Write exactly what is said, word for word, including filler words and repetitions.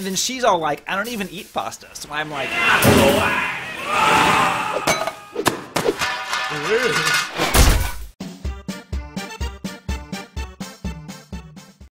And then she's all like, I don't even eat pasta. So I'm like, ah.